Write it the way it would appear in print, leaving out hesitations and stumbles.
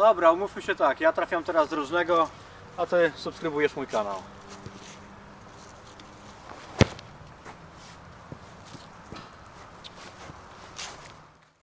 No dobra, umówmy się tak, ja trafiam teraz z różnego, a ty subskrybujesz mój kanał.